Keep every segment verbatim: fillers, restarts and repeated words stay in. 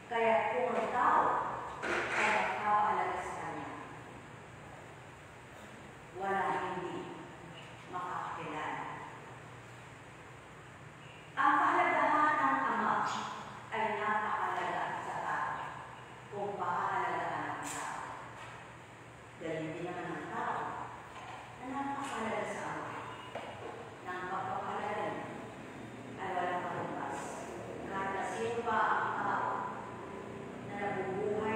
Kaya kung ang tao ay nakapahalaga sa kanya, wala hindi makakakilala. Ang kahalagahan ng Ama ay napakahalaga sa tao kung pahalagahan ng tao. Ganyan din naman ang tao na napakahalaga sa Ama. Nang pagpapahalaga niya ay walang katumbas. Kahit na sino pa ang tao na nabubuhay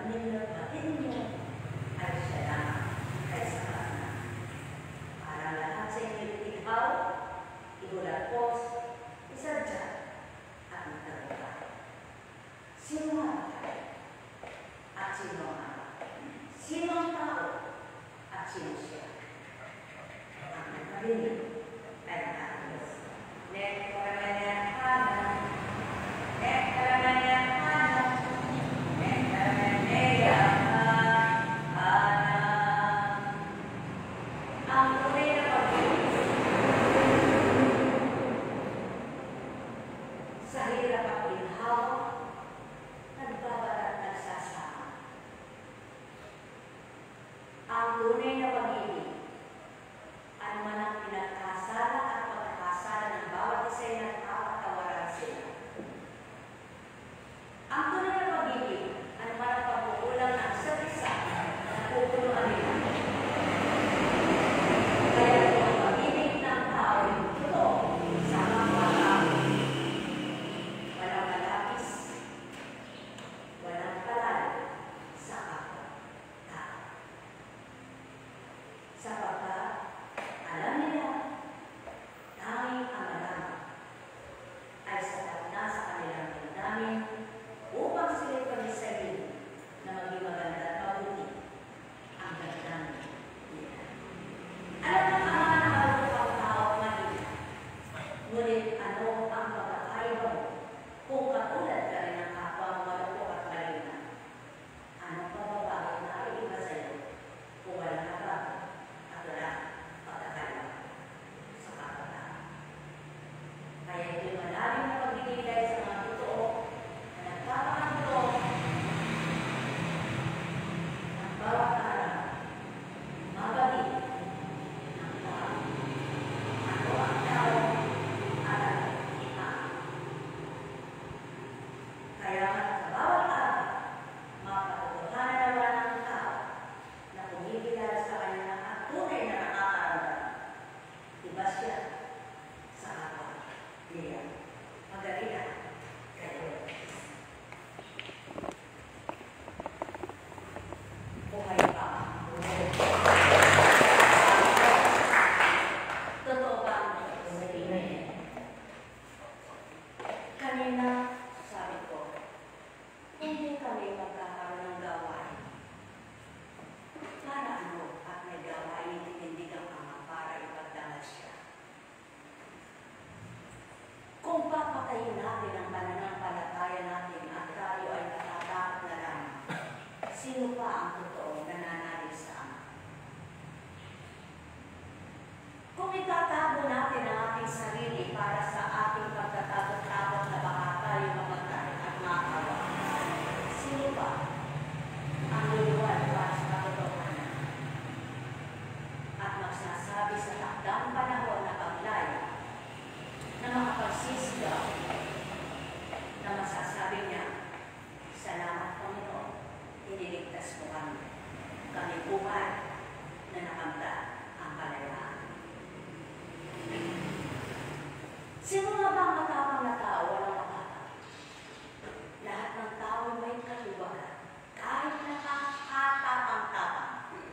nilagpatin niyo ay siya lang kaysa kanan. Para lahat sa inyo ikaw, ihulapos, isadya, at magtagumpay. Sino nga ba? At sino nga? Sino ang tao? At sino siya? Ang nagkarinig ay ang ating Diyos. Nek, karamanayahanan. Nek, karamanayahanan. Nek, karamanayahanan. Ang tunay na pag-ibig sa hirap at ginhawa, nagbabarat nagsasama. Ang tunay na pag-ibig, ano man ang pinagkasala at pagkakasala ng bawat isa ay nagkakatawaran sila. Ang tunay na pag-ibig, ano man ang pagkukulang ng isa't isa, napupulungan nila. Kaya ang pag-ibig ng tao ay ito sa kapwa-tao. Walang malapis, walang palal sa kapwa-tao. Sapagkat alam nila, tanging ang alam ay sapat na sa kanilang damdamin upang sila'y pag-isahin na maging maganda at mabuti ang damdamin nila. Alam ng Ama na marunong ang tao at mahina, ngunit ano ang pagkakaiba mo kung katulad ka rin ang kapwa mo malupok at malina? Anong pagbabago na iiba sa'yo kung walang kabago at wala pagkakaiba sa kapwa-tao? Kaya ito'y malalim na pagbibigay sa mga totoo na nagpapakanto ng bawat araw, mabalik ng tao. Ano ang tao at ang ina. Kaya sa bawat araw, mapatutuhanan naman ng tao na kumikilala sa kanya at tunay na nakakaramdam. Iba siya sa kapwa niya. Magaling kayo. Buhay pa. Totoo ba ang sabi na yan? Kanina, sabi ko, hindi kami magkakaroon ng gawain. Para ano at may gawain itindig ang Ama para ipagdangal siya? Kung papatayin natin ang pananampalataya natin at tayo ay natatakot na lang, sino pa ang totoong nananalig sa Ama? Kung itatago natin ang ating sarili para sa ating pagkatagot-tagot na baka tayo mamatay at makawa, sino pa ang luluwal para sa katotohanan at magsasabi sa takdang panahon na paglaya na makapagsisigaw na masasabi niya, "Salamat, Panginoon, iniligtas mo kami. Kami buhay na nakamta ang kalayaan." Sino nga ba ang matapang na tao walang makakapag? Lahat ng tao may kaliwagan, kahit nakakatapang-tapang.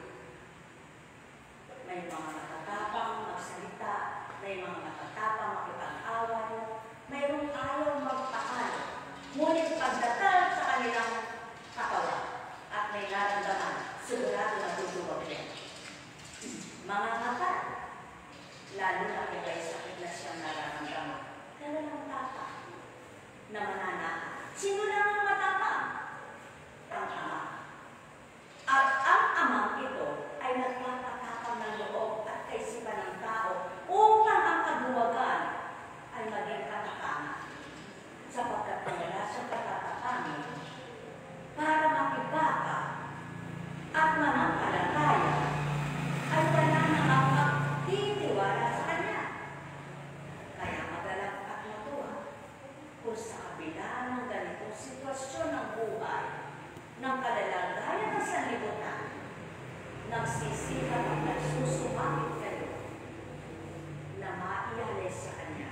May mga matatapang magsalita, may mga matatapang makipag-away, mayroong ayaw magpakalo, ngunit pagdatal sa kanilang katawan at may nararamdaman, sigurado na tutulog din. Mga kapal, lalo na kung may sakit na siyang nararamdaman, kailangang tapang na mananahan. Sino lang ang matapang? Ang Ama. At ang Amang ito ay nagpapatapang ng loob at kaisipan ng tao upang ang kaduwagan ay maging katapangan. Sapagkat wala siyang katatapangan para makibaka at manangkalataya ay wala na ang magtitiwala sa Kanya. Kaya magalak at matuwa kung sa kabila ng ganitong sitwasyon ng buhay, ng kalalagayan ng sanlibutan, nagsisikap at nagsusumapit kayo na maialay sa Kanya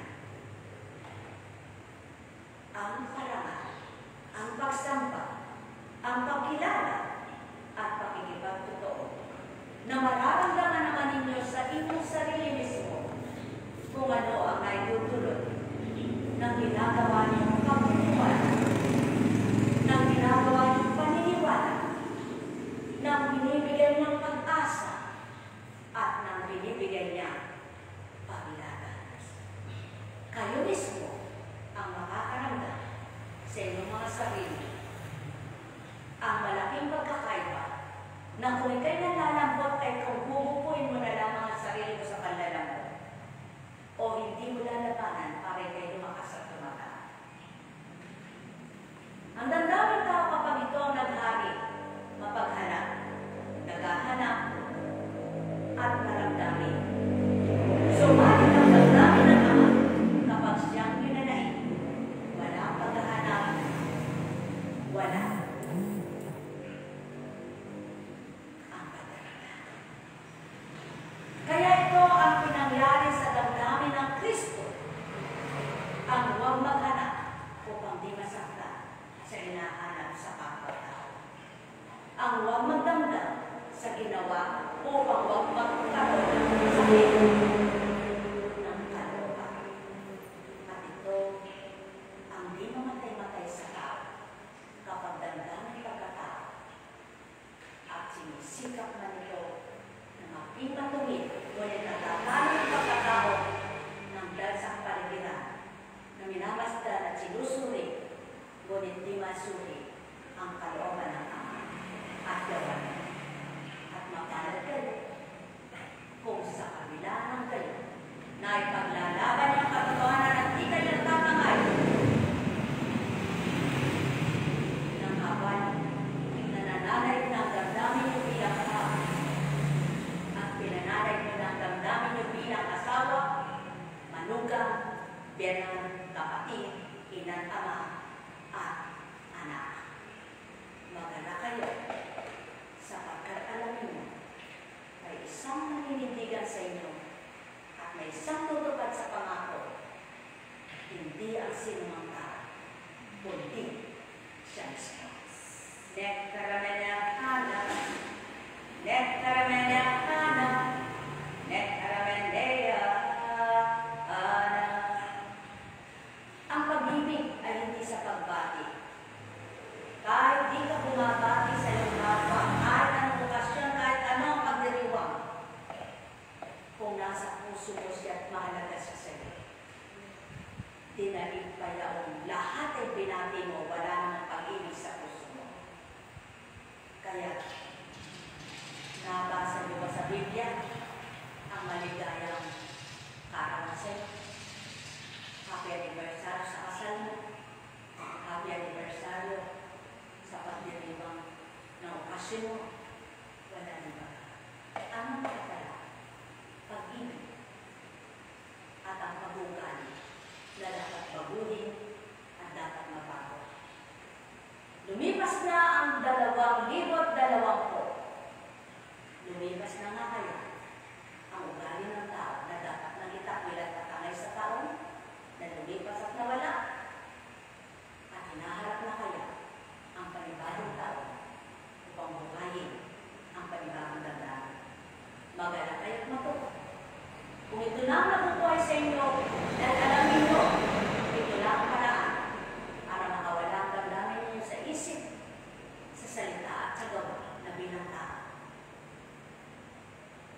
ang parangal, ang pagsamba, ang pagkilala ginagawa niyong pagtitiwala, ng ginagawa niyong paniniwala, ng binibigyan niyang pag-asa, at ng binibigyan niya paglagan. Kayo mismo ang makakaramdam sa inyong mga sarili ang malaking pagkakaiba na kung ikay nalalambot ay kung bubukuin mo na lamang ang sarili mo sa panlalambot o hindi mo lalabanan para ikay lumakas at tumataan. Ang damdamin tao kapag ito ang naghari, mapaghanap, naghahanap, at naramdamin. Sumalit ang damdamin ng Ama kapag siyang pinanain, walang paghahanap, wala. Kaya ito ang pinangyari sa damdamin ng Kristo, ang huwag maghanap upang di masaktan sa hinahanap sa kapwa-tao. Ang huwag magdamdam sa ginawa upang huwag magkaroon sa ng kalooban. At ito ang di mamatay-matay sa tao kapag damdamin pagkatao at sinisikap man ito na mapipatungin ngunit natatalo ng pagkatao ng dansang paligiran na minamasdan at sinusuri ngunit di masuri ang kalooban ng Ama at gawa at mapalad kayo kung sa kabila ng kayo na ipaglalaban niyang katotohanan at di kayo natatangay ng kawan na nananay ng damdamin niyo bilang tao at pinananay niyo ng damdamin niyo bilang asawa, manugang, biyanan, kapatid, ina't ama, at anak. Magala kayo sapagkat alam niyo may isang naninindigan sa inyo at may isang tutupad sa pangako. Hindi ang sinumang tao, kundi siya mismo. Nektaramenya Hana, Nektaramenya Hana, Nektaramenya Hana. Ang pag-ibig ay hindi sa pagbati. Kahit di ka bumabati sa iyong kapwa, kahit anong okasyon, kahit anong pagdiriwang, kung nasa puso mo siya at mahalaga siya sa iyo, dinaig pa yaong lahat ay binati mo, wala namang pag-ibig sa puso mo. Kaya, nabasa niyo ba sa Biblia ang maligayang karanasan? Happy anniversary sa kasal mo. Happy anniversary sa pagdiriwang ng okasyon mo. Wala naman. Anong katala? Pag-ibig at ang pag-ugali na dapat baguhin at dapat mabago. Lumipas na ang dalawang libot dalawampo. Lumipas na nga kaya ang ugali ng tao na dapat nang itakwil at katangay sa taon na lumipas at nawala. At hinaharap na kaya ang panibagong tao upang buhayin ang panibagong damdamin. Magala kayo't matuto. Kung ito lang nabubuhay sa inyo, dahil alam ninyo, ito lang ang paraan para makawala ang damdamin ninyo sa isip, sa salita at sa gawa na bilang tao.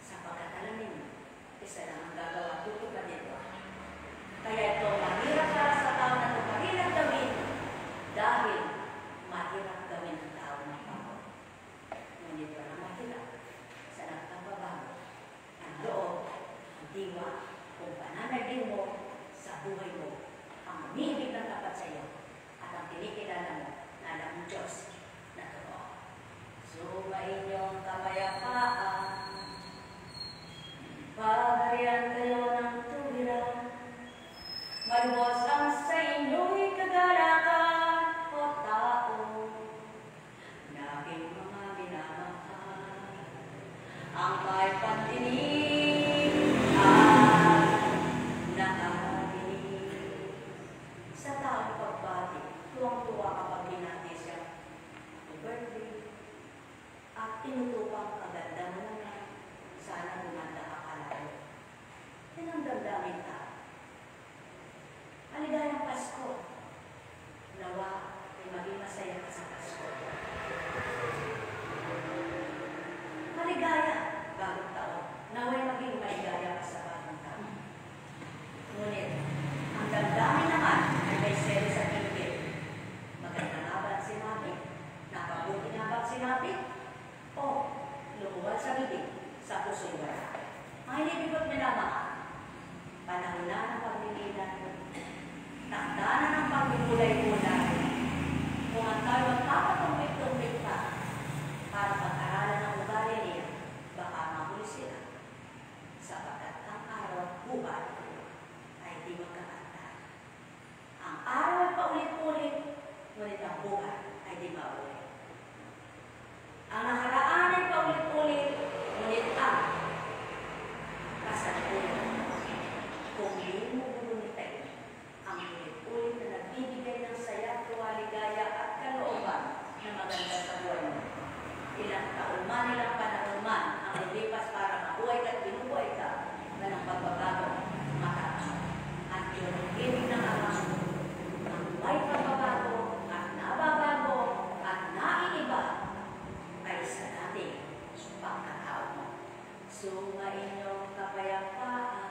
sinabi, o lumuwal sa bibig, sa puso'y wala. Mga inibigod minamahal, panahon na ng paglililan, takda na ng pagmumulay-mulay, kung ang tayo magpapatumbik-tumbik pa para pag-aralan ng ugali niya, baka mahuli sila. Sapagkat ang araw at buhay ay di magkakanta. Ang araw ay paulit-ulit, ngunit ang buhay ay di maulit. Ang nakaraan ay paulit-ulit, ngunit ang kasalukuyan. Kung hindi mo gunitin ang ulit-ulit na nagbibigay ng saya, tuwa, ligaya at kalooban na maganda sa buhay mo. Ilang taon man, ilang panahon man ang lumipas para mabuhay ka at binubuhay ka na ng pagbabago mataas. At yun ang ibig ng Ama, ang may pagbabago at nababago at naiiba ay sa dating pagkatao mo. Sumain niyong kapayapaan,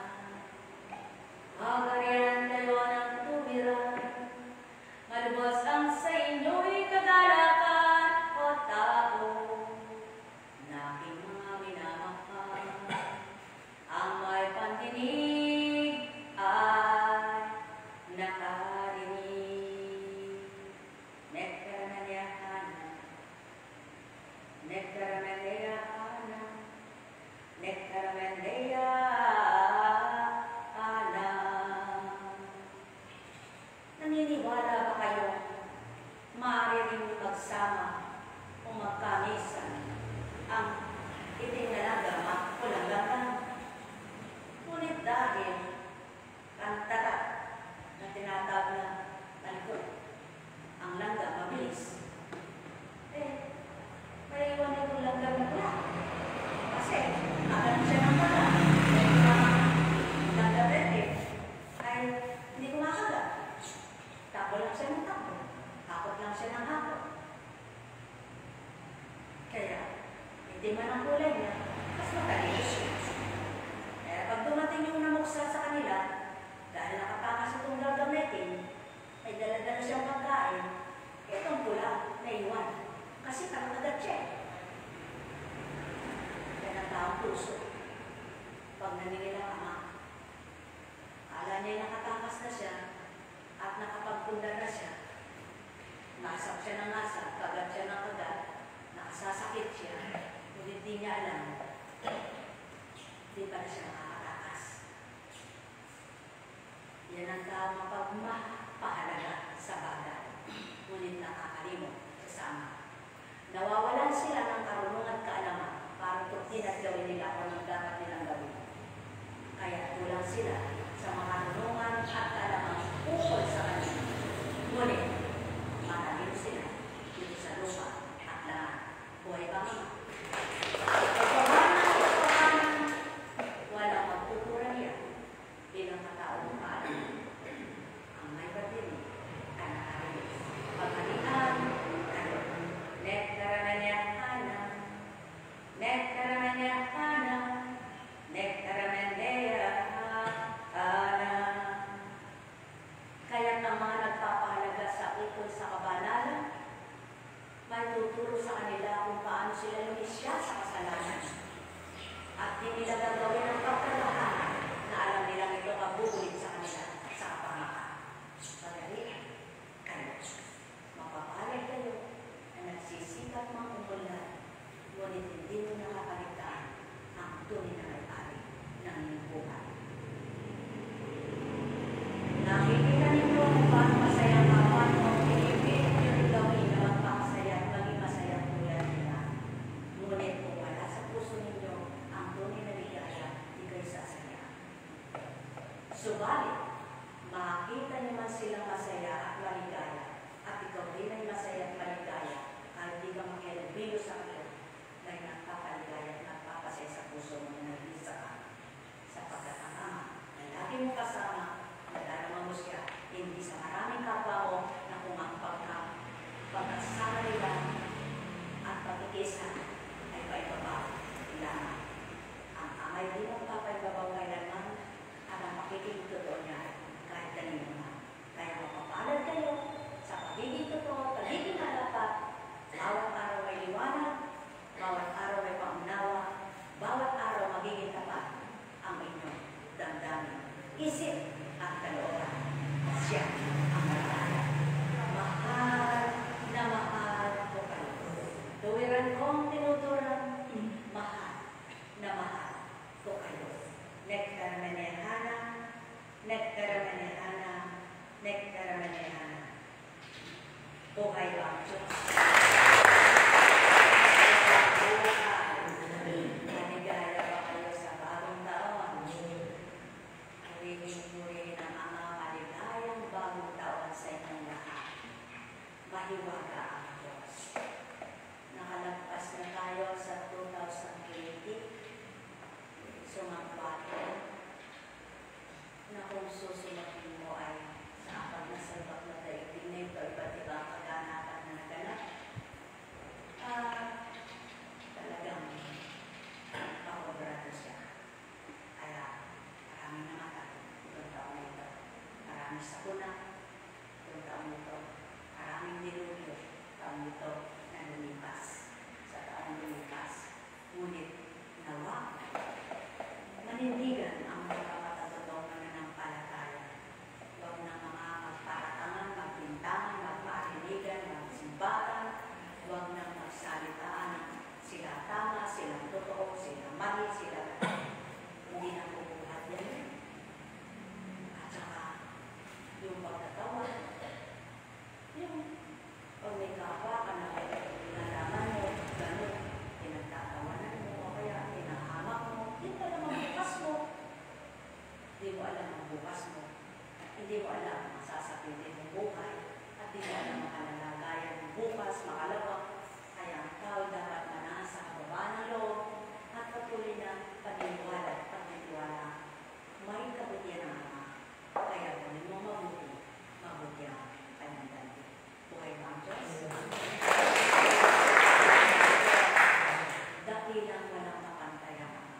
magarian kayo ng tumira, malubos ang sa inyo'y kagalakan o tao, na aking mga minamahal. Ang may pandinig ay nakarinig. Nekaramanyahanan, nekaramanyahanan, nekaramanyahanan. Naniniwala ba kayo maaari rin magsama o magkamisa ang itinalagama o langgam? Ngunit dahil ang tarat na tinatawag na talikod, ang langgam mabilis, eh, may iwan itong langgam na pula. Kasi, nakalan siya ng pala. May langgam rin eh, ay hindi kumakagat. Tapo lang siya ng tapo. Hakot lang siya ng hakot. Kaya, hindi man ang kulay niya, mas matalino siya. Kaya pag dumating yung namuksa sa kanila, dahil nakapangas itong gagamitin, ay dala-dala siyang pagkain, itong pula na iwan. Kasi nakakagat siya. Kaya ang taong puso, pag naningil ang Ama, akala niya nakatakas na siya at nakapagpundar na siya. Nasap siya ng nasap, kagat siya ng kagat, nakasasakit siya, ngunit di niya alam, di pa na siya makakatakas. Yan ang tao mapagmahalaga sa bagay, ngunit nakakalimot sa Ama. Nawawalan sila ng karunungan at kaalaman para tukin at gawin nila kung anong dapat nilang gawin. Kaya kulang sila sa mga karunungan at kaalaman ukol sa kanila. Ngunit, matalino sila dito sa lupa at lahat. Buhay ba mga? Pagpapanan at pagpapanan, walang magpupura niya bilang kataong paalam. Ang may pagdinig ay nakarinig. Pagkalitan, ano? Nekaramanyahanan, nekaramanyahanan, nekaramanyahanan. Kaya ang mga nagpapahalaga sa ikon sa kabanalan, may tuturo sa kanila kung paano sila lumisya sa kasalanan. At di nila gagawin ang pagkalahan na alam nilang ito kabubulit sa kanila sa kapamakan. Pagalitan, kayo, mapapalag kayo na nagsisikap mga umulan, ngunit hindi mo nakakaligtaan ang tunay na may-ari ng inyong buhay. Nakikita ninyo kung paano masaya ang Ama mo, pinipilit nyo rin gawin na magpakasaya at maging masaya tulad nila. Ngunit kung wala sa puso ninyo ang tunay na ligaya, di kayo sasaya. Subalit, paliwanag, bawat araw may pangunawa, bawat araw magiging tapat ang inyong damdamin, isip at kalooban. Siya ang malaya. Mahal na mahal ko kayo. Tuwiran kong tinuturan, mahal na mahal ko kayo. Nektar manehana, nektar manehana, nektar manehana. Buhay ang Diyos. Maligaya ba kayo sa bagong taon? Purihin-purihin ang Ama, maligayang bagong taon sa inyong lahat. Mahiwaga ang Diyos. Nakalagpas na tayo sa two thousand twenty. Sumagbato na kung susunodin mo ay sa apat na salbak na daigdig na ito, iba't ibang kaganapan na naganap. Ah, talagang pakobrado siya. Kaya maraming namatay itong taon na ito. Maraming sakuna itong taon ito. Maraming nilulyo taon ito na lumipas sa taon lumipas. Ngunit nawa, manindigan ang mga katatotong mananampalataya. Huwag na mga magparatangan, magbintangan, magparinigan, magsimbatan. Huwag na magsalitaan. Sila tama, sila totoo, sila mali, sila hindi na pupuhat yan. At saka, yung pagkatawa, yung pag may kapwa ka na nalaman mo, gano'n, pinagtatawanan mo, o kaya tinahamak mo, yun pa naman bukas mo. Hindi mo alam ang bukas mo. Hindi mo alam ang sasapitin ng buhay. At hindi mo alam ang kalalagayan ng bukas, makalawak. Kaya ikaw dapat manasa ang baba ng loob at patuloy na paniniwala at pagtitiwala. May kabutihan ang Ama. Kaya gawin mo mabuti, mabuti ang kanyang dati. Buhay ba ang Diyos? Dakilang walang kapantay ang Ama.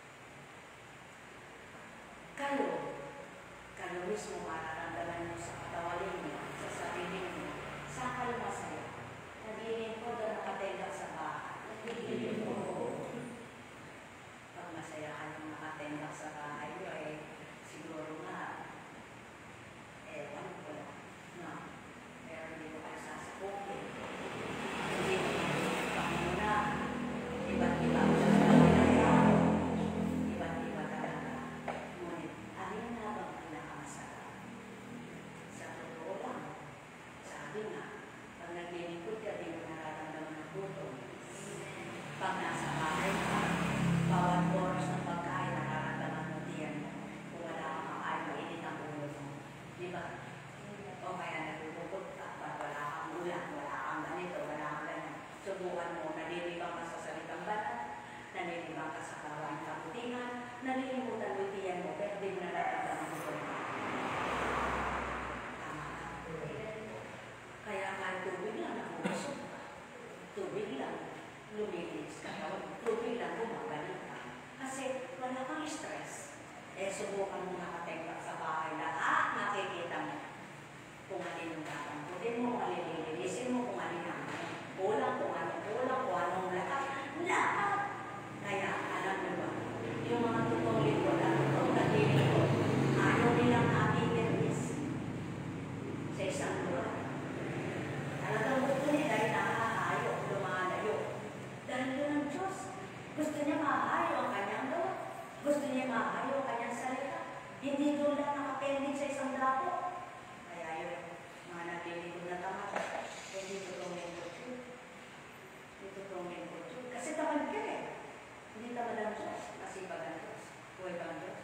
Kayo, kayo mismo mararamdaman mo sa katawalin niyo, sa sarili niyo, sa kayo masaya. Nagiging ko doon nakatenga sa bahay. Nagiging ko. Pag masaya ka nung nakatenga sa bahay niyo, eh, siguro nga, eh, ano ko lang, no? Pero hindi ko kayo sasakukin. Hindi ko panguna. Iba't iba ang sasakukin. Iba't iba talaga. Ngunit, alin na bang pinakamasarap? Sa totoo lang, sabi nga, pag naglilingkod ka, di mo nararamdaman ng gutom. Pag nasa bahay ka, bawat oras ng pagkain, nararamdaman mo diyan mo. Kung wala kang makain, mainit ang ulo mo. Di ba? O kaya nagugukot ka, pag wala kang ulan, wala kang ganito, wala kang ganyan. Subukan mo, nalilibang ka sa salitang banat, nalilibang ka sa kawan kabutihan, nalilimutan mo diyan mo, pero di mo nararamdaman ng gutom. Tama ka. Kaya kahit tubig lang, nakubusog ka. Tubig lang, lumilinis ka. Tubig lang, bumabalik ka. Kasi wala kang stress. Eh, subukan mo nakatenga sa bahay. Lahat nakikita mo. Kung alin ang tatamputin mo, kung alin lilinisin mo, kung alin ang kulang, kung anong kulang, kung anong lahat. Lahat! Kaya, alam mo ba, yung mga totoong lingkod at totoong naglilingkod, ayaw nilang nakikinis sa isang lugar. Talagang gusto niya dahil nakahayo, lumalayo. Dahil yun ang Diyos. Gusto niya mahayo ang kanyang gawa. Gusto niya mahayo ang kanyang salita. Hindi doon lang nakapendig sa isang dako. Kaya yun, mga naglilingkod na tamad. Hindi totoong lingkod yun. Hindi totoong lingkod yun. Kasi tamad ka eh. Hindi tamad ang Diyos. Masipag ang Diyos. Buhay ba ang Diyos?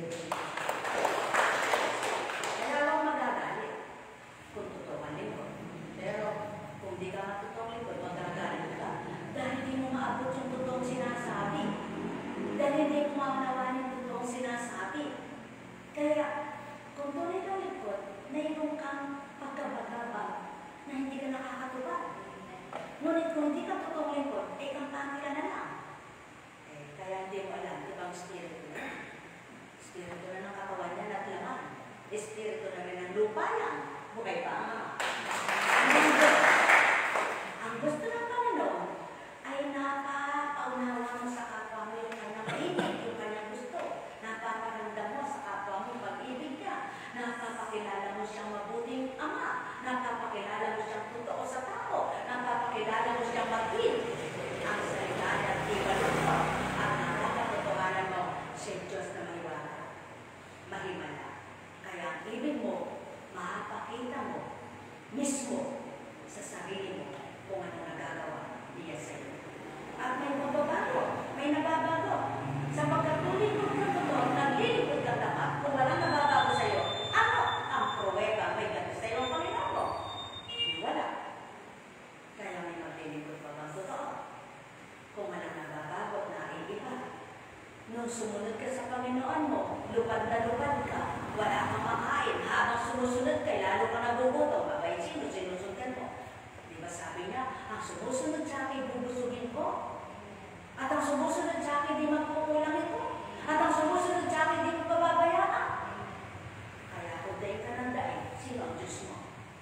Kaya huwag magagalit kung totoo ang lingkod. Pero kung di ka matutong lingkod, magagalit ka. Dahil hindi mo maabot yung totoong sinasabi. Dahil hindi mo maunawain yung totoong sinasabi. Kaya, kung tunay kang lingkod, nainom kang pagkabagabag na hindi ka nakakatubag. Ngunit kung hindi ka totoong lingkod, eh kampante ka na lang. Eh, kaya hindi mo alam, di ba ang spirito na? Spirito na ng katawan niya at laman. Espiritu na rin ng lupa yan. Buhay pa ang Ama. Ang gusto ng Panginoon, Nung sumunod ka sa Panginoon mo, lupad na lupad ka, wala kang makain, habang sumusunod ka, lalo ka nagugutom, abay, sino sinusundan mo? Di ba sabi niya, ang sumusunod sa akin, bubusugin ko. At ang sumusunod sa akin, di magkukulang ito. At ang sumusunod sa akin, di mo pababayaan. Kaya kung daig ka ng daig, sino ang Diyos mo?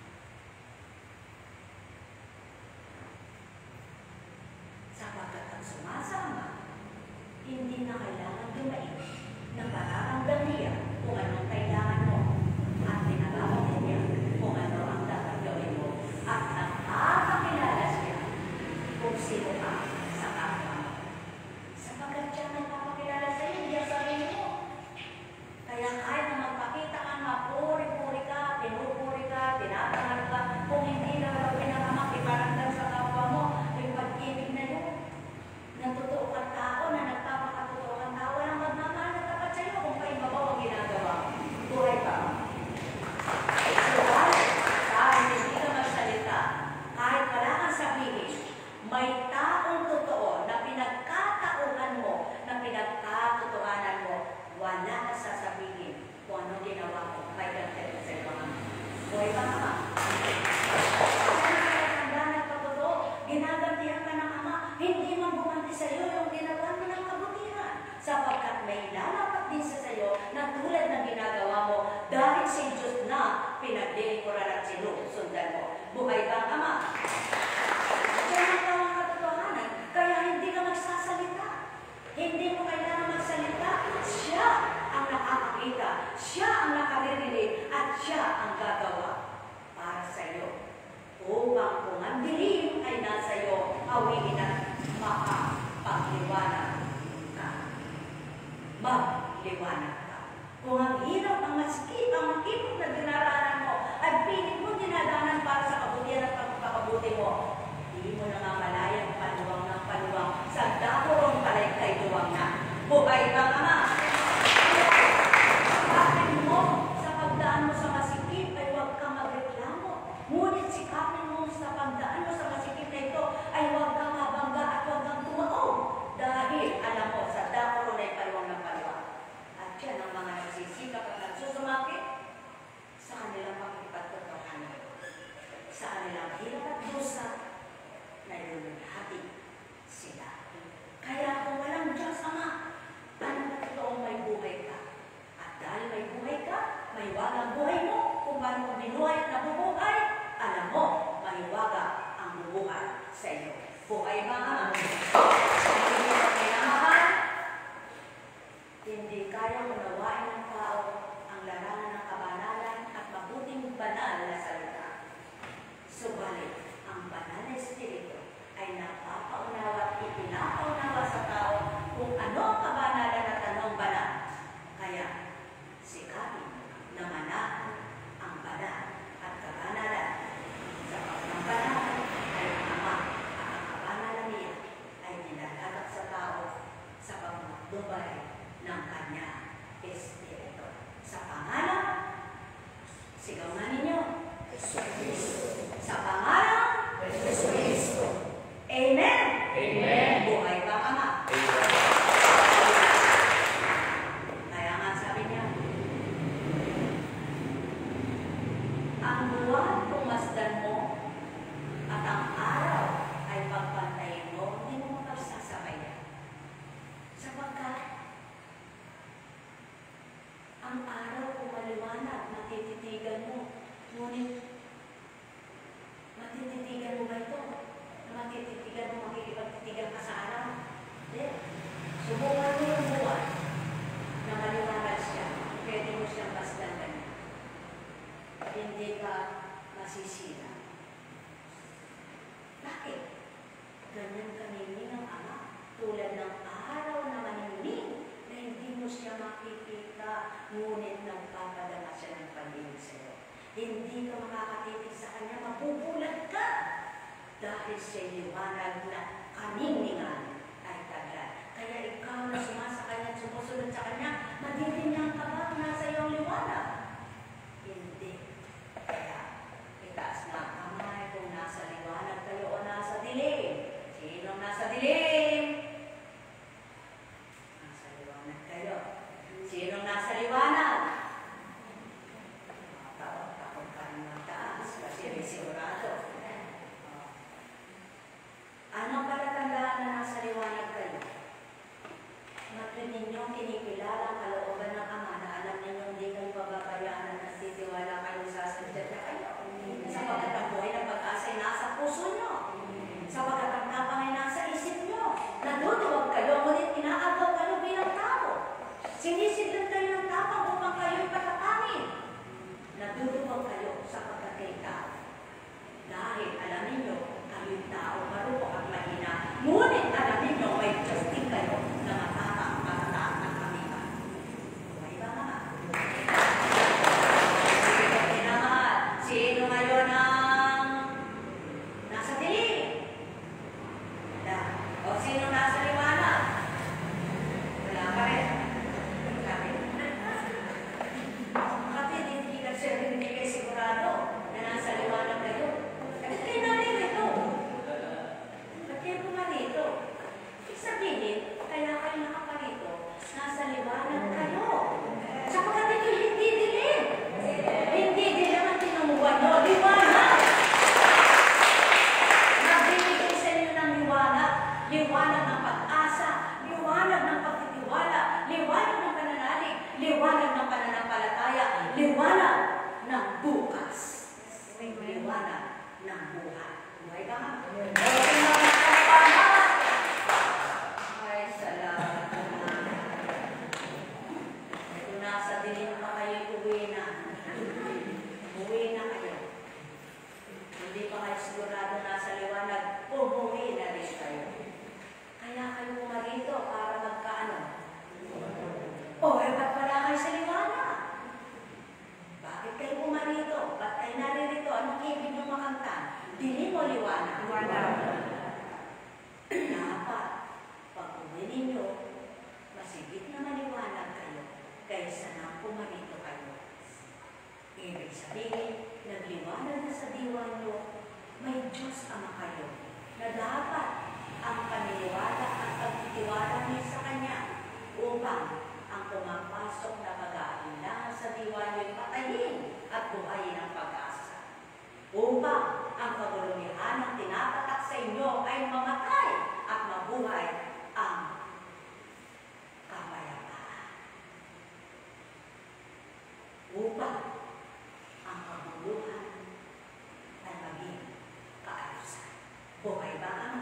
Sapagkat ang sumasama, hindi na kailangan dumaig na pararamdam niya kung anong kailangan mo at pinagbabatid niya kung ano ang dapat gawin mo at nakakakilala siya kung sino ka sa kapwa mo. Sapagkat siya nagpapakilala sa iyo, hindi ang sarili mo. Kaya kahit na magpakita ka nga, puri-puri ka, pinupuri ka, tinatangal ka, kung hindi na wala pinakamak, iparamdam sa kapwa mo, may pag-ibig na yun. Natotoo kang tao na nagpapakatotoo kang tao, walang magmamahal na tapat sa iyo kung paibabaw ang ginagawa. Buhay pa. So, kahit hindi ka magsalita, kahit wala kang sabihin, may taong totoo na pinagkatauhan mo, na pinagkatotohanan mo, wala ka sasabihin kung anong ginawa mo, may ganito sa iyo. Buhay pa naman. Ginagantihan ka ng Ama, hindi man bumanti sa iyo yung ginawa mo ng kabutihan. Sapagkat may lalapat din sa iyo na tulad ng ginagawa mo dahil si Diyos na pinaglilingkuran at sinusundan mo. Buhay ba ang Ama? Diyan ang tawang katotohanan, kaya hindi ka magsasalita. Hindi mo kailangan magsalita. Siya ang nakakakita, siya ang nakaririnig, at siya ang gagawa para sa iyo. Upang kung ang dilim ay nasa iyo, awiin at makapagliwanag ka. Magliwanag ka. Kung ang hirap, ang masikip, ang makipot na dinaranan mo, ay pilit mo dinadanan para sa kabutihan at pagpapakabuti mo, hindi mo na nga malayang paluwang ng paluwang sa daporong palay kay duwang na. Buhay bang Ama? Sikapin mo sa pagdaan mo sa masikip ay huwag kang magreklamo. Ngunit sikapin mo sa pagdaan mo sa masikip na ito ay huwag kang mabangga at huwag kang tumaog. Dahil alam mo, sa daporong ay paluwang ng paluwang. At yan ang mga nagsisikap at nagsusumapit sa kanilang pakikipagtotohanan, sa kanilang hirap at dusa na ilulunhati sila. Kaya kung walang Diyos Ama, ano na totoong may buhay ka? At dahil may buhay ka, may wagang buhay mo, kung paano mo binuhay at nabubuhay, alam mo, mahiwaga ang bubuhay sa iyo. Buhay ba Ama? Hindi mo kinamahal, hindi kaya unawain ng tao ang larangan ng kabanalan at mabuting banal na salita. Subalit, ang banal na Espiritu ay napapaunawa at ipinapaunawa sa tao kung ano ang kabanalan at anong banal. Kaya, sikapin na manahan ang banal at kabanalan. Sa pagkang banal ay ang Ama at ang kabanalan niya ay nilalagak sa tao sa pagmagdubay ng Kanya Espiritu. Sa pangalan, sigaw nga ninyo, sa pangalan, Amen. Amen. Buhay ba Ama? Amen. Kaya nga sabi niya, ang buwan pumasdan mo at ang araw ay pagpantayin mo, hindi mo mapagsasabayan. Sapagkat ang araw kung maliwanag, matititigan mo. Ngunit, matititigan mo ba ito? Matititigan mo, makikipagtitigan ka sa araw? Hindi. Subukan mo yung buwan na maliwanag siya. Pwede mo siyang pasdan ka niya. Hindi ka masisira. Bakit? Ganyan kaninig ng Ama. Tulad ng araw na maninig na hindi mo siya makikita, ngunit nagpapadama siya ng pag-ibig sa iyo. Hindi ka makakatitig sa Kanya, mapupulag ka. Dahil siya'y liwanag na kaningingan ay taglay. Kaya ikaw na sumasa Kanya at sumusunod sa Kanya, madidinyang ka ba na nasa iyong liwanag? Hindi. Kaya, itaas na ang kamay kung nasa liwanag kayo o nasa dilim. Sinong nasa dilim? Nasa liwanag liwanag ng pag-asa, liwanag ng pagtitiwala, liwanag ng pananalig, liwanag ng pananampalataya, liwanag ng bukas, liwanag ng buhay. Buhay ka nga? Ay, salamat na. Ito nasa dilim pa kayo, uwi na. Uwi na kayo. Hindi pa kayo sigurado nasa liwanag, umuwi na rin kayo. Kaya kayo pumarito para magkaano? O, eh, ba't pala kayo sa liwanag? Bakit kayo pumarito? Ba't kayo naririto? Anong ibig nyo makanta? Dilim o liwanag? Liwanag. Dapat, pag uwi ninyo, masigit na maliwanag kayo kaysa nang pumarito kayo. Ibig sabihin, nagliwanag na sa diwa nyo, may Diyos Ama kayo, na dapat ang paniniwala at pagtitiwala niyo sa Kanya upang ang pumapasok na pag-aalinlangan sa diwa nyo ay patayin at buhayin ang pag-asa. Upang ang kaguluhan ng tinapatak sa inyo ay mamatay at mabuhay ang kapayapaan. Upang ang kabuluhan ay maging kaayusan. Buhay ba ang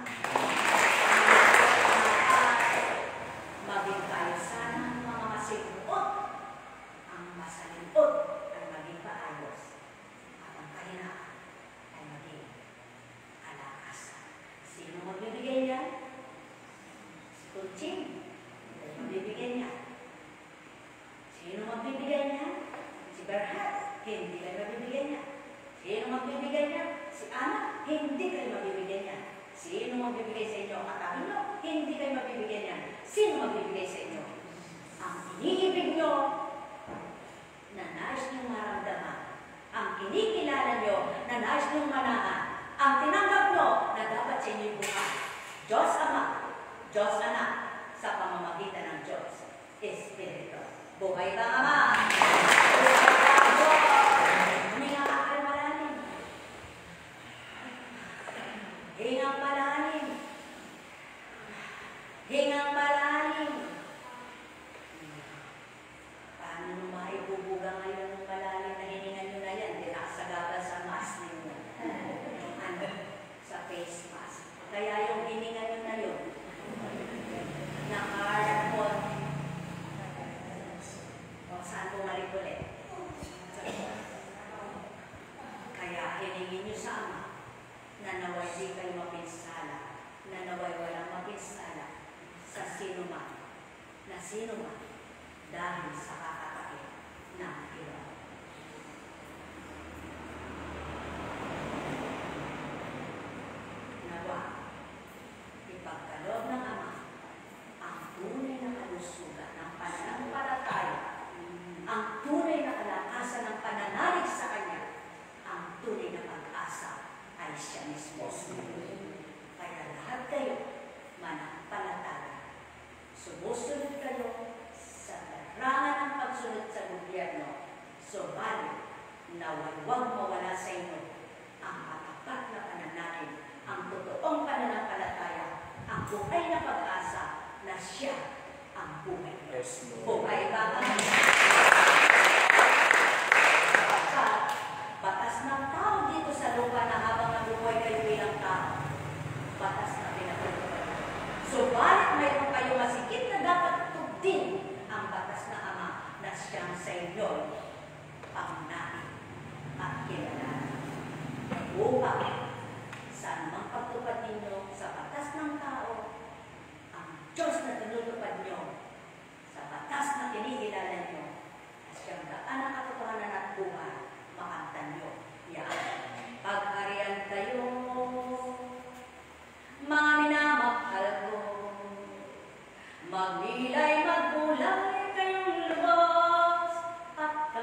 maging kaayusan ng mga masinuot, ang masalimot ay maging kaayos, at ang kahinaan ay maging kalakasan. Sino magbibigay niya? Si Kunching. Hindi magbibigay niya. Sino magbibigay niya? Si Berhat. Hindi kayo mabibigyan niya. Sino magbibigay niya? Si Ana. Hindi kayo mabibigyan niya. Sino magbibigay sa inyo? Katabi nyo. Hindi kayo mabibigyan niya. Sino magbibigay sa inyo? Ang iniibig nyo na nais nyo maramdaman. Ang kinikilala nyo na nais nyo manahan. Ang tinanggap nyo na dapat sa inyo buhay. Diyos Ama, Diyos Anak, sa pamamagitan ng Diyos Espiritu. Buhay ka, Ama! Hingang malalim. Hingang malalim. Paano nyo maibubuga ngayon ng malalim na hiningan nyo na yan? Di nakasagabal sa mask ninyo. Ano? Sa face mask. Kaya yung hiningan nyo na yun, naka-aircon. O saan bumalik ulit? Kaya hiningin nyo sa Ama na naway di kayo mapinsala, na naway walang mapinsala sa sino man, na sino man, dahil sa kakapatid ng iba. Nawa, ipagkaloob ng Ama ang tunay na kalusugan ng pananampalataya, ang tunay na kalakasan ng pananalig sa Kanya, ang tunay na pag-asa ay siya mismo. Kaya lahat kayo manampalataya. Sumusunod kayo sa larangan ng pagsunod sa gobyerno. Subalit, naway huwag mawala sa inyo ang matapat na pananalig, ang totoong pananampalataya, ang buhay na pag-asa na siya ang buhay. Yes, buhay ba ang batas ng tao dito sa lupa na habang nabubuhay kayo bilang tao. Batas na pinatutupad. Subalit mayroon kayo masigit na dapat tugtin ang batas na Ama na siyang sa inyo pangunahin at kilalanan. Upang saan mang pagtupad ninyo sa batas ng tao, ang Diyos na tinutupad nyo sa batas na kinikilala nyo na siyang daan ang katotohanan at buhay. Makantan nyo. Yan. Pagharian kayo, mga minamahal ko. Magnilay, magbulay kayong lubos at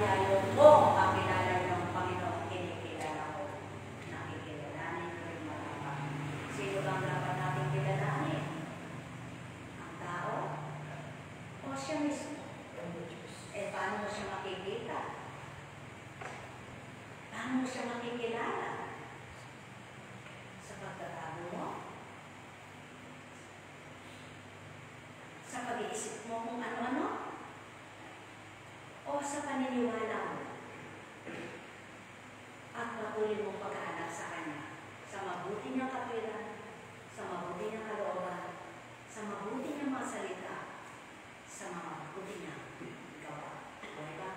ayaw mo makilala niyo ang Panginoon, kinikilala ko. Nakikilalanin ko rin mga. Sino bang dapat natin kilalanin? Ang tao? O siya mismo? Eh, paano mo siya makikita? Paano mo siya makikilala? Sa pagtatago mo? Sa pag-iisip mo kung ano-ano? O sa paniniwala mo? At patuloy mong pagkahanap sa Kanya, sa mabuti niyang katwiran, sa mabuti niyang kalooban, sa mabuti niyang mga salita, sa mga mabuti niyang gawa. Okay ba?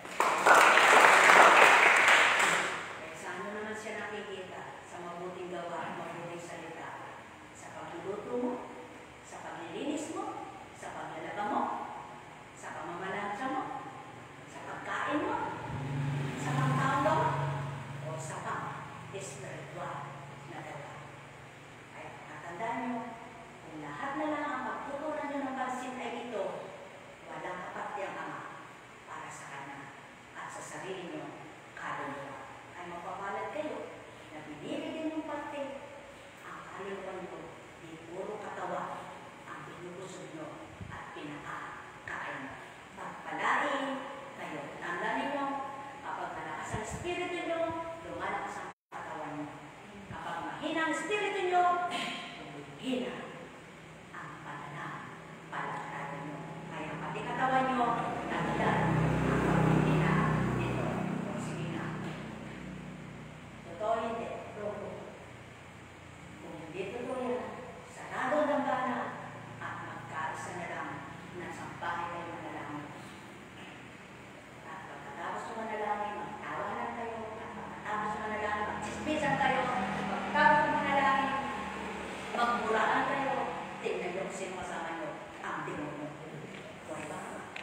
Eh, saan mo naman siya nakikita? Sa mabuting gawa at mabuting salita. Sa pagluluto mo, sa paglilinis mo, sa paglalaba mo, sa pamamalansya mo, sa pagkain mo, sa pagtawag mo, o sa pang-espiritual na gawa. Kaya natandaan nyo, kung lahat na lang ang pagtutunan nyo ng pansin ay ito, walang kapatid ang Ama para sa Kanya at sa sarili nyo kaluluwa. Ay mapapalad kayo na binibigyan yung parte ang kaluluwa nyo, di puro katawa ang binubusog nyo at pinakakain. Pagpalain kayo. Tandaan ninyo, kapag malakas ang espiritu nyo, lumalakas ang katawan nyo. Kapag mahina ang espiritu nyo, humihina ang pananampalataya nyo. Kaya pati katawan nyo, tandaan ang paghihina nito. O sige na. Totoo hindi. Pero kung hindi totoo yan, sarado ang dambana at magkaisa na lang na sampahin kayo manalangin. At pagkatapos ng manalangin, magtawanan kayo. At pagkatapos ng manalangin, magsispisan kayo. Pagkatapos ng manalangin, magmuraan kayo. Tingnan nyo kung sino kasama nyo. Ang demonyo. Okay ba?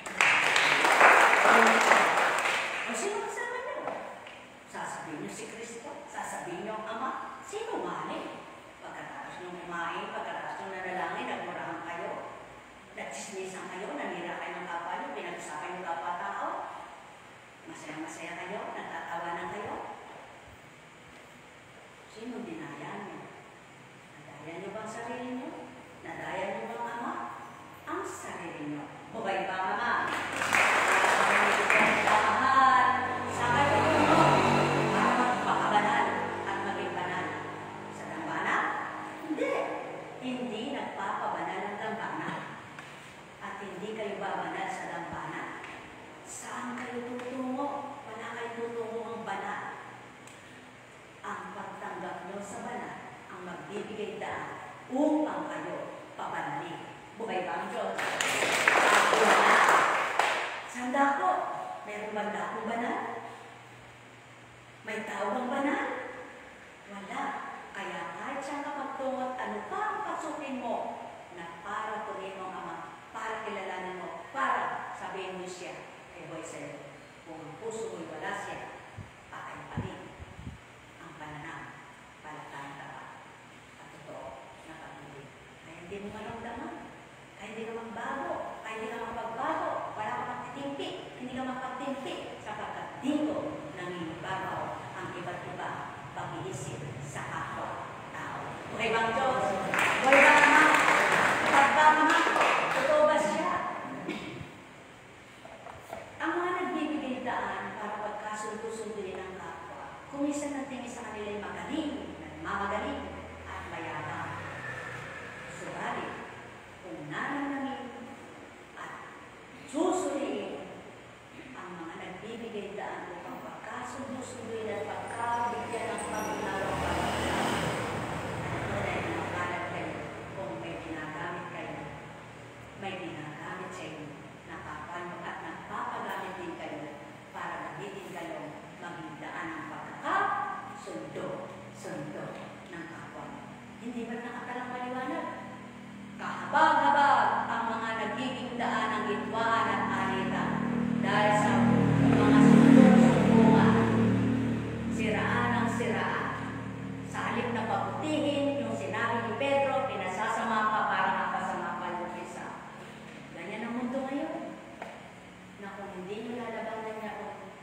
O sino kasama nyo? Sasabihin nyo si Kristo? Sasabihin nyo ang Ama? Sino mali? Pagkatapos nyo kumain, pagkatapos nyo nanalangin, nagmurahan kayo. Nagsismisan kayo, nanira kayo ng kapwa nyo, pinag-usapan yung kapwa-tao. Masaya-masaya kayo, nagtatawanan kayo. Sino dinayan nyo? Nadayan nyo ba ang sarili nyo? Nadayan nyo ba ang Ama? Ang sarili nyo. Bubay ba, Ama? Mahal sa kayo mo para magpakabanal at maging banal. Sa dambana? Hindi. Hindi nagpapabanal ang dambana. At hindi kayo babanal sa dambana. Saan kayo tutungo? Wala kayo tutungo ang banal. Ang pagtanggap nyo sa banal ang magbibigay daan upang kayo pabanalin. Bukay ba ang Diyos? Ako na. Sanda ko. Meron ba akong banal? May tao bang banal? Wala. Kaya kahit saan ka magtungo at ano pa ang pasukin mo na para tuloy mo ang Ama, para kilalanin mo, para sabihin mo siya, eh boy sa'yo, kung ang puso mo'y wala siya, patay pa rin ang pananang, palatang tapat, at totoo na pag-ibig. Kaya hindi mo maramdaman, kaya hindi ka magbago, kaya hindi ka magpagbago, wala ka magtitimpi, hindi ka magpagtimpi, sapagkat dito nangingibabaw ang iba't iba pag-iisip sa kapwa-tao. Okay bang Diyos? Okay ba naman? Kapag ba naman? Totoo ba siya? Ang mga nagbibigay daan para pagkasundo-sunduin ang kapwa, kung minsan natingin sa kanila ay magaling, mamagaling, at mayabang. Subalit, kung nananamin at susuliin ang mga nagbibigay daan upang pagkasundo-sunduin at pagkabigyan ng pangunawang pagkakasama, at tunay na makalat kayo kung may ginagamit kayo, may ginagamit sa inyo, nakapanyo at nagpapagamit din kayo para magitin kayo maging daan ng pagkakasundo, sundo ng kapwa. Hindi ba nakatalang maliwanag? Kahabag-habag ang mga nagiging daan ng gitwaan at alitan dahil sa mga sumbong-sumbungan, siraan ang siraan. Sa halip na pabutihin yung sinabi ni Pedro, pinasasama pa para napasama pa yung isa. Ganyan ang mundo ngayon. Na kung hindi nyo lalabanan niya, kung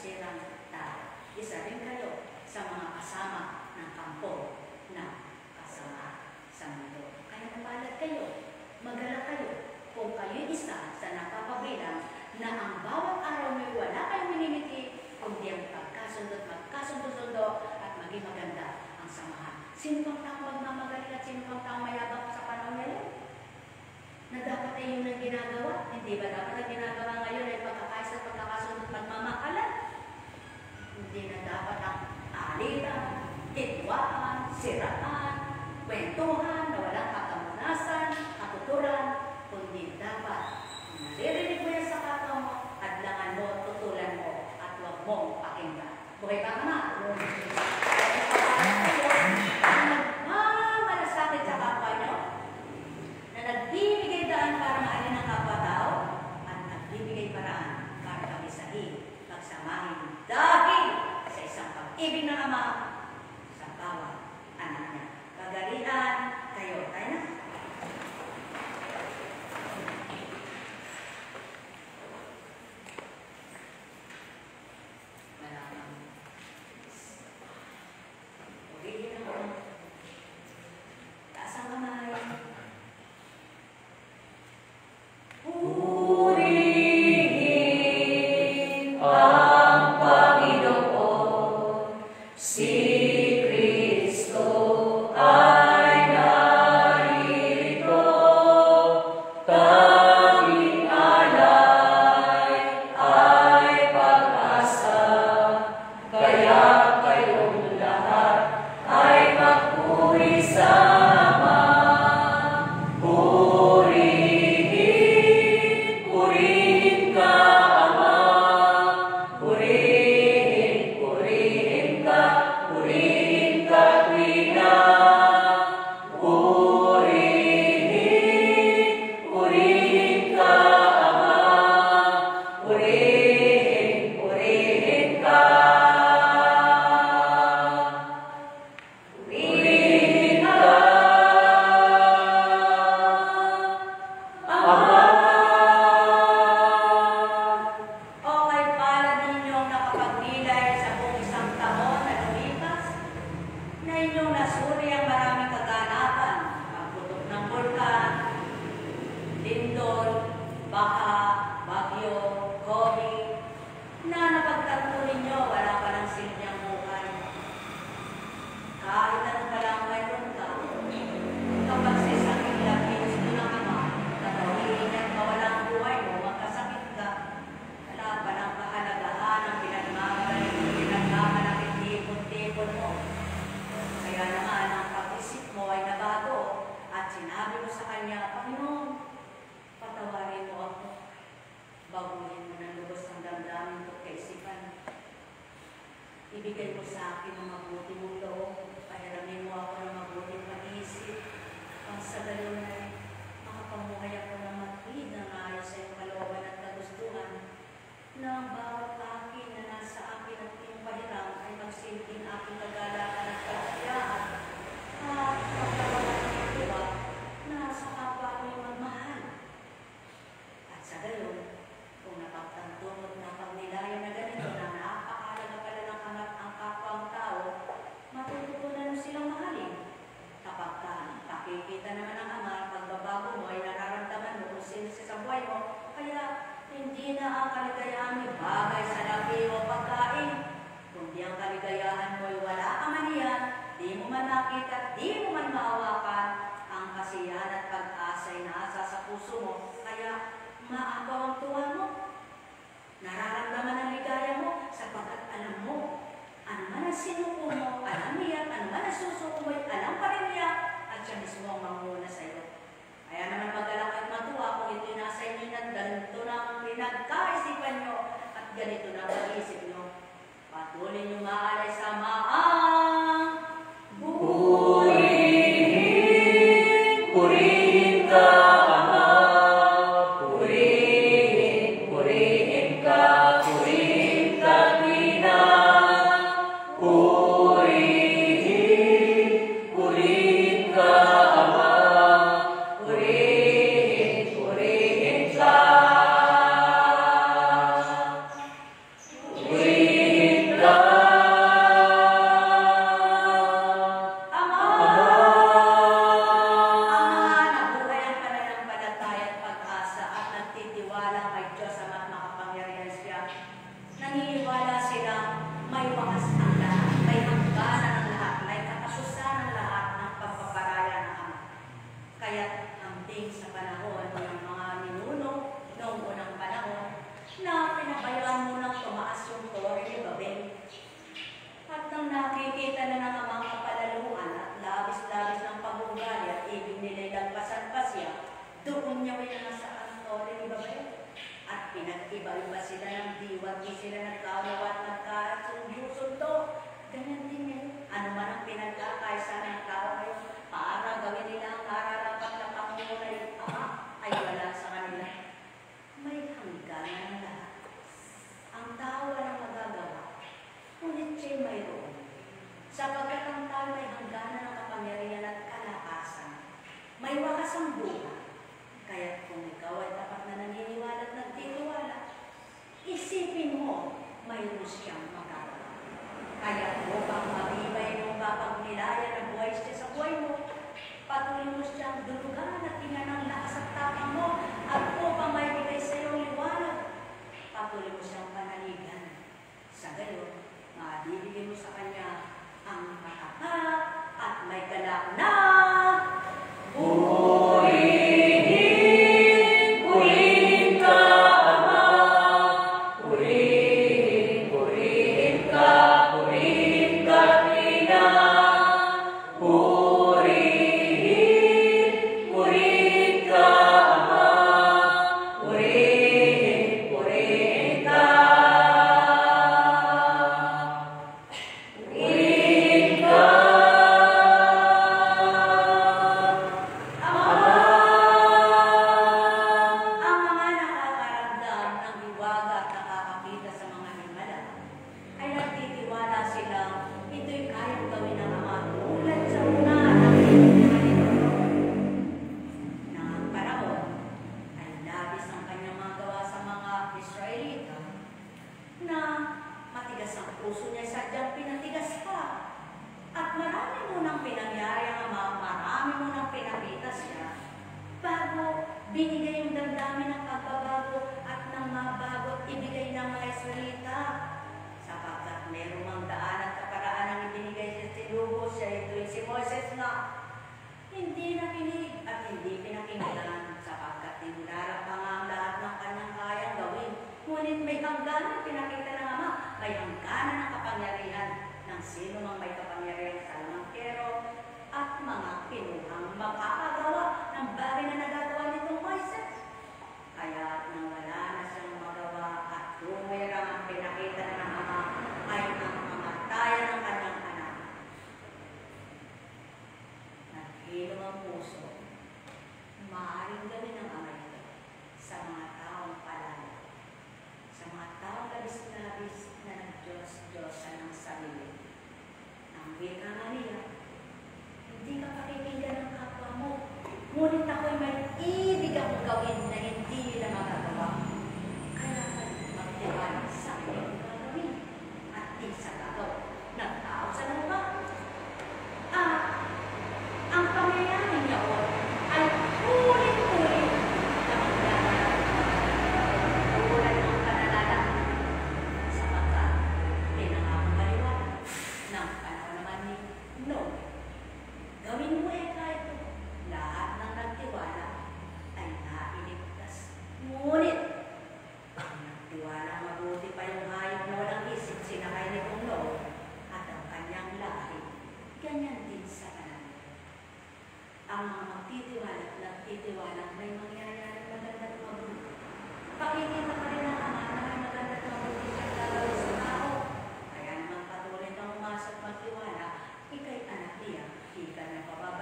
masisirang tao. Isa rin kayo sa mga kasama ng kampo na kasama sa mundo. Kaya napalad kayo, magala kayo kung kayo isa sa napapabilang na ang bawat araw may wala kayong minimiti, kundi ang pagkasundo at magkasundo-sundo at maging maganda ang samahan. Sino pang taong magmamagaling at sino pang taong mayabang sa panahon ngayon? Na dapat ay yun ang ginagawa? Hindi ba dapat ang ginagawa ngayon ay pagkakaisa at pagkakasundo at pagmamakalan? Hindi na dapat ang alitan, titwaan, siraan, kwentuhan na walang katamunasan, katuturan, kundi dapat naririnig mo yan sa kapwa mo, adlangan mo, tutulan mo, at huwag mong pakinggan. Buhay ba ka na? Nagmamalasakit sa kapwa nyo, na nagbibigay daan para maalin ang kapwa-tao, at nagbibigay paraan para kamisahin, pagsamahin, dahil sa isang pag-ibig ng Ama sa bawat anak niya. Kagalian kayo. Tayo na. Malamang. Ulihin ako. Taas ang kamay. Purihin ang Panginoon, si Kristo ay narito, tanging alay ay pag-asa, kaya kayong lahat ay magpuri sa Ama. Purihin, purihin ka, Ama, purihin, purihin ka, purihin ka, Tuwina. Purihin, purihin ka, Ama, purihin, purihin ka. Purihin ka, Ama. Okay, palad ninyong nakapagnilay sa buong isang taon na lumipas, na inyong nasuri ang maraming kaganapan, pagputok ng bulkan, lindol, baha, bagyo, COVID, na napagtanto ninyo wala pa ng silyang buhay. Kahit ano palang mayroon ka, kapag sa isang ilagay gusto ng Ama, tatawin at mawalang buhay mo, magkasakit ka, wala pa ng kahalagahan ang pinagmamalit mo, pinagmamalakit tipon-tipon mo. Kaya naman, ang pag-isip mo ay nabago at sinabi mo sa Kanya, Panginoon, patawarin mo ako. Baguhin mo ng lubos ang damdamin ko kaisipan. Ibigay mo sa akin ang mabuti mong loob. Pahiramin mo ako ng mabuting pag-iisip. Ang sa gayon ay makapamuhay ako ng matwid ng ayos sa iyong kalooban at kagustuhan, na ang bawat akin na nasa akin at iyong pahiram ay magsilbing aking kagalakan at kasiyahan, at pagkawalan ng iwa na sa kapwa ko yung magmahal. At sa gayon, kung napagtanto mo at napagnilayan na ganito na napakahalaga pala ng anak ang kapwang tao, matututunan mo silang mahalin. Kapag ka nakikita naman ng Ama, pagbabago mo ay nararamdaman mo kung sino sa buhay mo, kaya hindi na ang kaligayahan mo bagay sa labi o pagkain, kundi ang kaligayahan mo ay wala ka man iyan, di mo man nakita, di mo man mahawakan, ang kasiyahan at pag-asa ay nasa sa puso mo, kaya maabaw ang tuwa mo. Nararamdaman ang ligaya mo sapagkat alam mo, ano man ang sinuko mo, alam niya, ano man ang susuko mo, alam pa rin niya, at siya mismo ang manguna sa iyo. Kaya naman magalak at matuwa kung ito'y nasa inyo na ganito na ang pinagkaisipan nyo at ganito na ang pag-iisip nyo. Patuloy nyo maalay sa maang purihin, purihin ka, Ama, purihin, purihin ka, purihin ka, Tuwina. Purihin, purihin ka, Ama, purihin, purihin ka. Purihin panahon ng mga ninuno noong unang panahon na pinabayaan mo nang tumaas yung tore ni Babel. At nang nakikita na ng mga kapalaluan at labis-labis ng pag-uugali at ibig nila lagpasan pa siya, doon niya may nanasaan ang tore ni Babel. At pinag-iba-iba sila ng diwa, di sila nagkaulaw at nagkasundo. Ganyan din yun. Ano man ang pinagkakaisa ng tao ay para gawin nila ang nararapat na pangunay ama ay wala sa kanila. May hangganan na lahat. Ang tao walang magagawa, ngunit siya'y mayroon. Sapagkat ang tao ay hangganan ng kapangyarihan at kalakasan. May wakas ang buhay. Kaya't kung ikaw ay tapat na naniniwala at nagtitiwala, isipin mo, mayroon siyang magagawa. Kaya upang mabibay mo papagnilaya ng buhay siya sa buhay mo, patuloy mo siyang dulugan at tingnan ang lakas at tapang mo, at upang maibigay sa iyong liwanag, patuloy mo siyang panaligan. Sa gayon, mabibigay mo sa kanya ang matapat at may galak na buhay.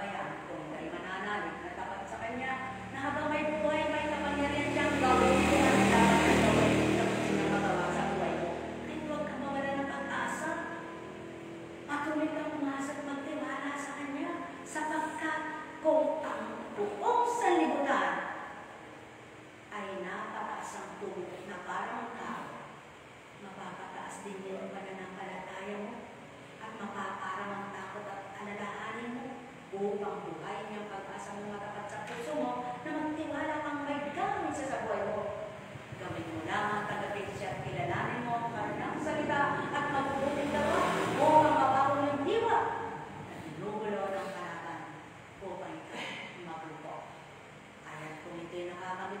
Na habang may buhay, may kapangyarihan siyang gawin.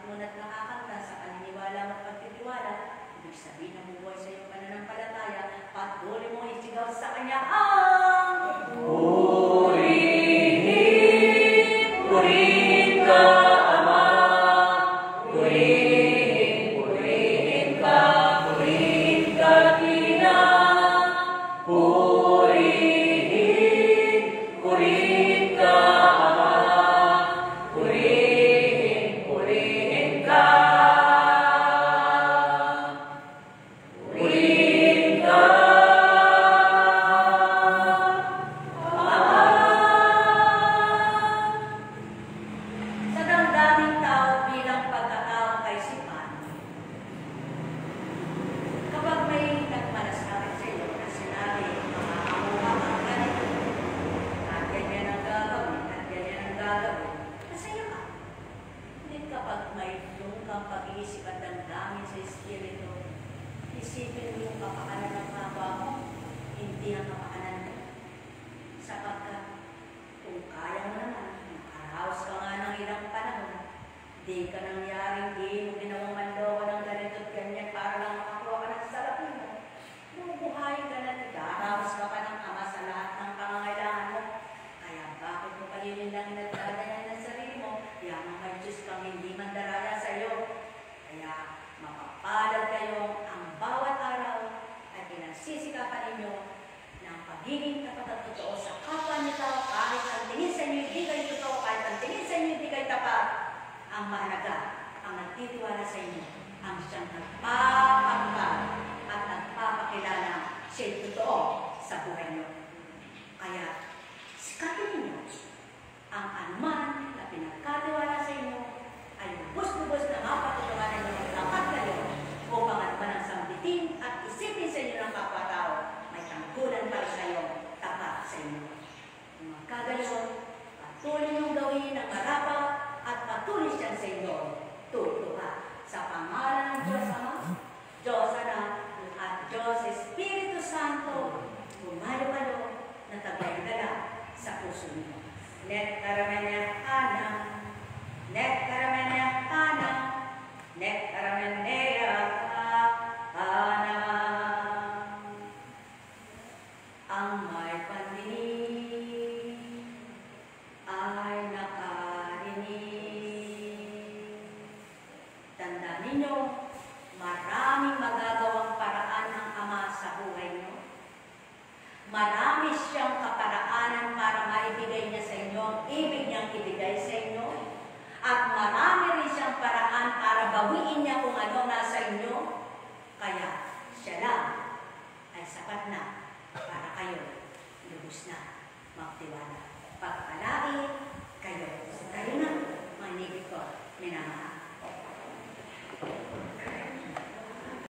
ngunit nakakanta sa paniniwala at pagtitiwala, ibig sabihin na bubuhay sa iyong pananampalataya, patuloy mo isigaw sa Kanya ang purihin, purihin ka, Ama, purihin, purihin ka, purihin ka, Ina, purihin, purihin ka, Ama, purihin, purihin ka, purihin ka, sa damdaming tao bilang pagkatao kay Sipan, kapag may nagmalasakit sa iyo na sinabi, makakamuha kang ganito, at ganyan ang gagawin, at ganyan ang gagawin, masaya ka. Ngunit kapag may iyong kang pag-iisip at damdamin sa Espiritu, isipin mo yung kapakanan ng kapwa mo, hindi ang kapakanan mo. Sapagkat kung kaya mo naman, makaraos ka nga ng ilang panahon, di ka nangyaring di mo ginawang manloko ng ganito at ganyan para lang makakuha ka ng sarapin mo. Bubuhayin ka na, igaraos ka pa ng Ama sa lahat ng pangangailangan mo. Kaya bakit mo pa yun lang inagdadayan ng sarili mo? Kaya mga Diyos kang hindi mandaraya sa iyo. Kaya mapapalad kayo ang bawat araw at pinagsisikapan ninyo ng pagiging tapat at totoo sa kapwa niyo tao, kahit ang tingin sa inyo hindi kayo totoo, kahit ang tingin sa inyo hindi kayo tapat. Ang mahalaga, ang nagtitiwala sa inyo, ang siyang nagpapakita at nagpapakilala siya'y totoo sa buhay niyo. Kaya, sikatin ninyo ang anuman na pinagkatiwala sa inyo ay lubos-lubos na mapatutuhanan ninyo ang tapat kayo upang anuman ang sambitin at isipin sa inyo ng kapwa-tao, may tanggulan para sa iyo, tapat sa inyo. Kung magkagayon, patuloy niyong gawin ang marapat at patuloy siya sa inyo, tutuwa sa pangalan ng Diyos Ama, Diyos Anak, at Diyos Espiritu Santo, bumayo kayo na taglay-dala sa puso niyo. Net karamanya anang, net karamanya anang, net karamanya anang. Ang may pandinig ay nakarinig. Tandaan ninyo, maraming magagawang paraan ng Ama sa buhay niyo. Marami siyang kaparaanan para maibigay niya sa inyo ang ibig niyang ibigay sa inyo. At marami rin siyang paraan para bawiin niya kung ano nasa inyo. Kaya siya lang ay sapat na para kayo lubos na magtiwala. Pagpalain kayo. Kayo na, manibig ko, minamahal.